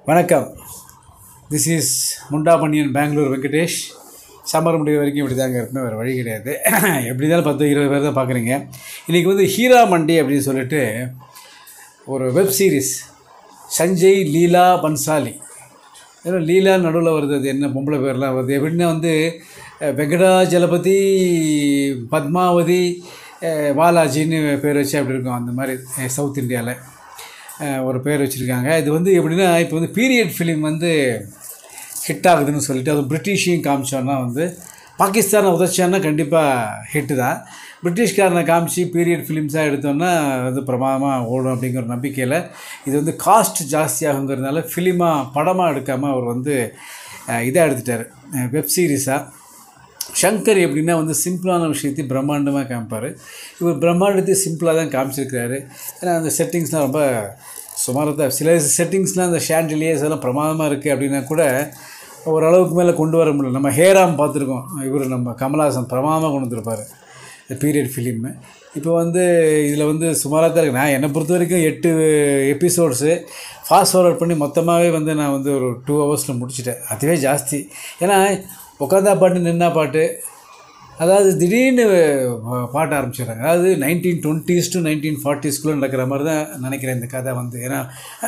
வணக்கம். This is Munda Pandian Bengaluru Venkatesh. Summer முடிவு வரைக்கும் இப்படி தாங்க இருக்கணும், வேறு வழி கிடையாது. எப்படி இருந்தாலும் 10-20 பேர் தான் பார்க்குறீங்க. இன்றைக்கி வந்து ஹீரா மண்டி அப்படின்னு சொல்லிட்டு ஒரு வெப் சீரிஸ். சஞ்சய் லீலா பன்சாலி, ஏன்னா லீலா நடுவில் வருது, அது என்ன பொம்பளை பேர்லாம் வருது. எப்படின்னா வந்து வெங்கடாஜலபதி, பத்மாவதி, பாலாஜின்னு பேர் வச்சு அப்படி இருக்கும். அந்த மாதிரி சவுத் இந்தியாவில் ஒரு பேர் வச்சுருக்காங்க. இது வந்து எப்படின்னா, இப்போ வந்து பீரியட் ஃபிலிம் வந்து ஹிட் ஆகுதுன்னு சொல்லிட்டு அது பிரிட்டிஷையும் காமிச்சோன்னா வந்து பாகிஸ்தானை உதச்சான்னா கண்டிப்பாக ஹிட்டு தான். பிரிட்டிஷ்காரனை காமிச்சு பீரியட் ஃபிலிம்ஸாக எடுத்தோன்னா அது பிரமாதமாக ஓடும் அப்படிங்கிற ஒரு நம்பிக்கையில் இது வந்து காஸ்ட் ஜாஸ்தியாகுங்கிறதுனால படமாக எடுக்காமல் அவர் வந்து இதாக எடுத்துட்டார், வெப் சீரிஸாக. ஷங்கர் எப்படின்னா வந்து சிம்பிளான விஷயத்தையும் பிரம்மாண்டமாக காமிப்பார். இவர் பிரம்மாண்டத்தையும் சிம்பிளாக தான் காமிச்சிருக்கிறாரு. ஏன்னா அந்த செட்டிங்ஸ்லாம் ரொம்ப சுமாராக தான். சில செட்டிங்ஸ்லாம் அந்த ஷாண்டிலியர்ஸ் எல்லாம் பிரமாதமாக இருக்குது அப்படின்னா கூட ஓரளவுக்கு மேலே கொண்டு வர முடியல. நம்ம ஹேராம் பார்த்துருக்கோம், இவர் நம்ம கமல்ஹாசன் பிரமாதமாக கொண்டு வந்துருப்பார் இந்த பீரியட் ஃபிலிமு. இப்போ வந்து இதில் வந்து சுமாராக தான் இருக்குது. நான் என்னை பொறுத்த வரைக்கும் 8 எபிசோட்ஸு ஃபாஸ்ட் ஃபார்வர்ட் பண்ணி மொத்தமாகவே வந்து நான் வந்து ஒரு 2 ஹவர்ஸில் முடிச்சிட்டேன். அதுவே ஜாஸ்தி. ஏன்னா உட்காந்தா பாட்டு நின்னா பாட்டு, அதாவது திடீர்னு பாட்ட ஆரம்பிச்சிடுறாங்க. அதாவது 1920s to 1940s நடக்கிற மாதிரி தான் நினைக்கிறேன் இந்த கதை வந்து. ஏன்னா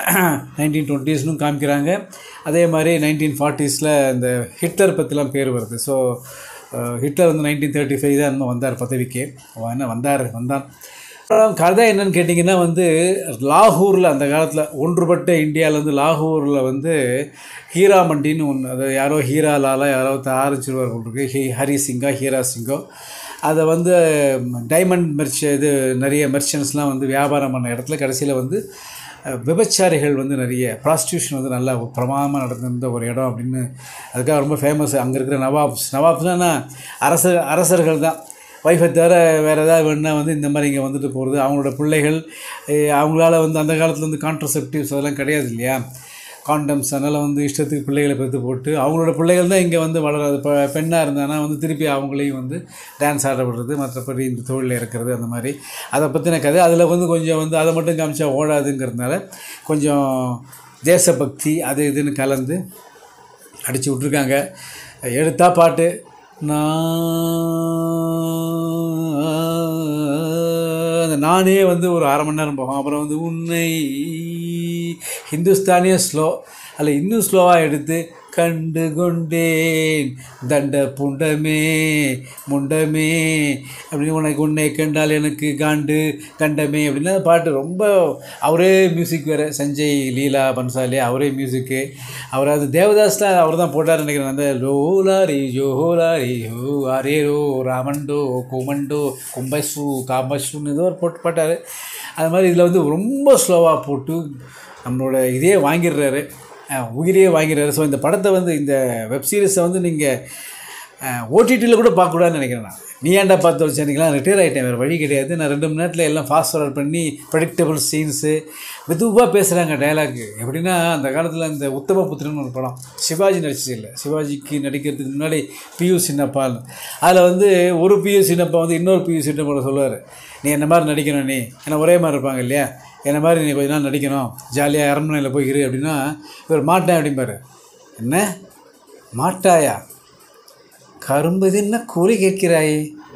1920s காமிக்கிறாங்க, அதே மாதிரி 1940s இந்த ஹிட்லர் பற்றிலாம் பேர் வருது. ஸோ ஹிட்லர் வந்து 1935 தான் இன்னும் வந்தார் பதவிக்கு. வந்தான். கதை என்னன்னு கேட்டிங்கன்னா வந்து லாகூரில் அந்த காலத்தில் ஒன்றுபட்ட இந்தியாவிலேருந்து லாகூரில் வந்து ஹீரா மண்டின்னு ஒன்று, அது யாரோ ஹீரா லாலா யாரோ ஆரம்பிச்சிருவார் இருக்கு, ஹரி சிங்கா ஹீரா சிங்கோ. அதை வந்து டைமண்ட் இது நிறைய மெர்ச்சன்ட்ஸ்லாம் வந்து வியாபாரம் பண்ண இடத்துல கடைசியில் வந்து விபச்சாரிகள் வந்து நிறைய ப்ராஸ்டியூஷன் வந்து நல்லா பிரமாதமாக நடந்திருந்த ஒரு இடம் அப்படின்னு அதுக்காக ரொம்ப ஃபேமஸ். அங்கே இருக்கிற நவாப்ஸ்னா அரசர்கள் தான். ஒய்ஃபை தவிர வேறு ஏதாவது வேணுன்னா வந்து இந்த மாதிரி இங்கே வந்துட்டு போகிறது. அவங்களோட பிள்ளைகள் அவங்களால வந்து அந்த காலத்தில் வந்து கான்ட்ரசெப்டிவ்ஸ் அதெல்லாம் கிடையாது இல்லையா, காண்டம்ஸ். அதனால் வந்து இஷ்டத்துக்கு பிள்ளைகளை பெற்று போட்டு அவங்களோட பிள்ளைகள் தான் இங்கே வந்து வளராது. பெண்ணாக இருந்தானா வந்து திருப்பி அவங்களையும் வந்து டான்ஸ் ஆட விடுறது, மற்றபடி இந்த தொழிலில் இருக்கிறது, அந்த மாதிரி அதை பற்றின கதை. அதில் வந்து கொஞ்சம் வந்து அதை மட்டும் காமிச்சா ஓடாதுங்கிறதுனால கொஞ்சம் தேசபக்தி அது இதுன்னு கலந்து அடித்து விட்ருக்காங்க. எடுத்தா பாட்டு நானே வந்து ஒரு 1/2 மணி நேரம் போகும். அப்புறம் வந்து உன்னை ஹிந்துஸ்தானிய ஸ்லோ, அதில் இன்னும் ஸ்லோவாக எடுத்து கண்டு கொண்டேன் தண்ட புண்டமே முண்டமே அப்படின்னு உன்னை கண்டால் எனக்கு கண்டமே அப்படின்னா பாட்டு ரொம்ப அவரே மியூசிக் வேறு. சஞ்சய் லீலா பன்சாலி அவரே மியூசிக்கு. அவர் அது தேவதாஸ்லாம் அவர் தான் போட்டார் நினைக்கிறேன். அந்த லோலாரி ஜோஹோலாரி ஹோ அரேரோ ராமண்டோ குமண்டோ கும்பசு காம்பசுன்னு ஏதோ ஒரு போட்டு பாட்டார். அது மாதிரி இதில் வந்து ரொம்ப ஸ்லோவாக போட்டு நம்மளோட இதே வாங்கிடுறாரு, உயிரையே வாங்கிறாரு. ஸோ இந்த படத்தை வந்து இந்த வெப்சீரிஸை வந்து நீங்கள் ஓடிடியில் கூட பார்க்கக்கூடாதுன்னு நினைக்கிறேன். நான் நீ ஏன்டா பார்த்து வச்சேன்னிங்களா, ரிட்டையர் ஆகிட்டேன், வேறு வழி கிடையாது. நான் 2 மணி நேரத்தில் எல்லாம் ஃபாஸ்ட் ஃபார்வர்ட் பண்ணி ப்ரெடிக்டபிள் சீன்ஸு மெதுவாக பேசுகிறாங்க. டைலாக்கு எப்படின்னா, அந்த காலத்தில் இந்த உத்தமபுத்திரன் ஒரு படம் சிவாஜி நடிச்சது இல்லை, சிவாஜிக்கு நடிக்கிறதுக்கு முன்னாடி பியூ சின்னப்பான்னு. அதில் வந்து ஒரு பியூ சின்னப்பா வந்து இன்னொரு பியூ சின்னப்பா சொல்லுவார், நீ என்ன மாதிரி நடிக்கணும், நீ ஏன்னா ஒரே மாதிரி இருப்பாங்க இல்லையா, என்ன மாதிரி நீ கொஞ்ச நாள் நடிக்கணும், ஜாலியாக அரண்மனையில் போய் இரு அப்படின்னா இவர் மாட்டேன் அப்படிம்பாரு. என்ன மாட்டாயா, கரும்பு தின்ன கூலி கேட்கிறாயே,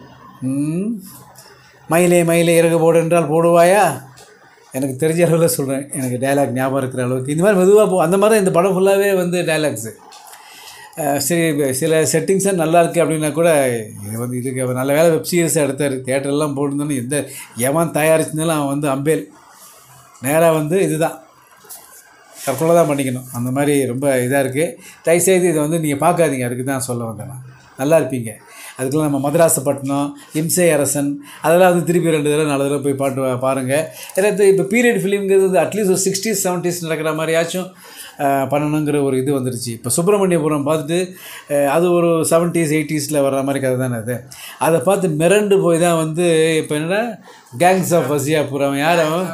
மயிலே மயிலே இறகு போடு என்றால் போடுவாயா. எனக்கு தெரிஞ்ச அளவில் சொல்கிறேன், எனக்கு டைலாக் ஞாபகம் இருக்கிற அளவுக்கு இந்த மாதிரி மெதுவாக அந்த மாதிரி தான் இந்த படம் ஃபுல்லாகவே வந்து டைலாக்ஸு. சரி, சில செட்டிங்ஸாக நல்லா இருக்குது அப்படின்னா கூட இது வந்து இதுக்கு நல்ல வேலை வெப் சீரிஸாக எடுத்தார். தியேட்டர்லாம் போட்டிருந்தாலும் எந்த ஏமான் தயாரிச்சிருந்தாலும் அவன் வந்து அம்பேல் நேராக வந்து இதுதான் தற்கொலை தான் பண்ணிக்கணும். அந்த மாதிரி ரொம்ப இதாக இருக்குது. தயவுசெய்து இதை வந்து நீங்கள் பார்க்காதீங்க, அதுக்கு தான் சொல்ல வந்தேன். நான் நல்லா இருப்பீங்க. அதுக்கெல்லாம் நம்ம மதராசப்பட்டினம், இம்சை அரசன் அதெல்லாம் வந்து திருப்பி 2 தடவை 4 தடவை போய் பாருங்கள். ஏன்னா இப்போ பீரியட் ஃபிலிம்ங்கிறது வந்து அட்லீஸ்ட் ஒரு 60s 70s நடக்கிற மாதிரியாச்சும் பண்ணணுங்கிற ஒரு இது வந்துருச்சு. இப்போ சுப்பிரமணியபுரம் பார்த்துட்டு அது ஒரு 70s 80s வர்ற மாதிரி கதை தானே அது. அதை பார்த்து மிரண்டு போய் தான் வந்து இப்போ என்னென்னா கேங்ஸ் ஆஃப் வசியாபுரம், யார் அவன்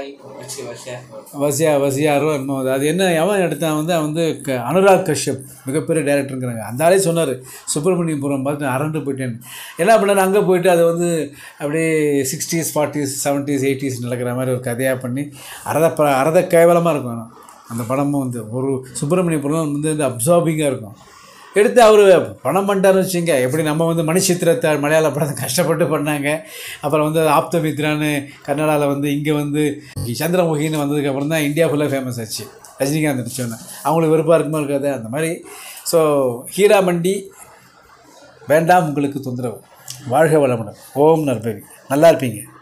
வசியாரோ என்னமோ, அது என்ன அவன் எடுத்தான் வந்து அவன் வந்து அனுராக் கஷ்யப் மிகப்பெரிய டைரக்டருங்கிறாங்க. அந்த ஆளே சொன்னார் சுப்பிரமணியபுரம் பார்த்து அரண்டு போயிட்டேன்னு. என்ன பண்ணார், அங்கே போயிட்டு அதை வந்து அப்படியே 60s 40s 70s 80s நடக்கிற மாதிரி ஒரு கதையாக பண்ணி அறத கேவலமாக இருக்கும். அந்த படமும் வந்து ஒரு சுப்பிரமணியபுரம் வந்து அப்சார்பிங்காக இருக்கும். எடுத்து அவர் பணம் பண்ணிட்டாருன்னு வச்சுங்க. எப்படி நம்ம வந்து மணிச்சித்திரத்தை மலையாள படத்தை கஷ்டப்பட்டு பண்ணாங்க. அப்புறம் வந்து ஆப்தமித்ரான்னு கன்னடாவில் வந்து இங்கே வந்து சந்திரமுகின்னு வந்ததுக்கப்புறம் தான் இந்தியா ஃபுல்லாக ஃபேமஸ் ஆச்சு. ரஜினிகாந்த் நடிச்சோன்னு அவங்களுக்கு வெறுப்பாக இருக்குமா இருக்காது அந்த மாதிரி. ஸோ ஹீரா மண்டி வேண்டாம் உங்களுக்கு தொந்தரவு. வாழ்க வளமுடன். ஓம் நற்பவி. நல்லா இருப்பீங்க.